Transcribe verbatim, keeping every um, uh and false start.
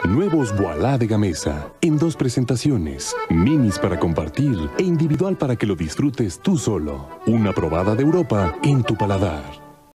Nuevos Voilá de Gamesa, en dos presentaciones, minis para compartir e individual para que lo disfrutes tú solo. Una probada de Europa en tu paladar.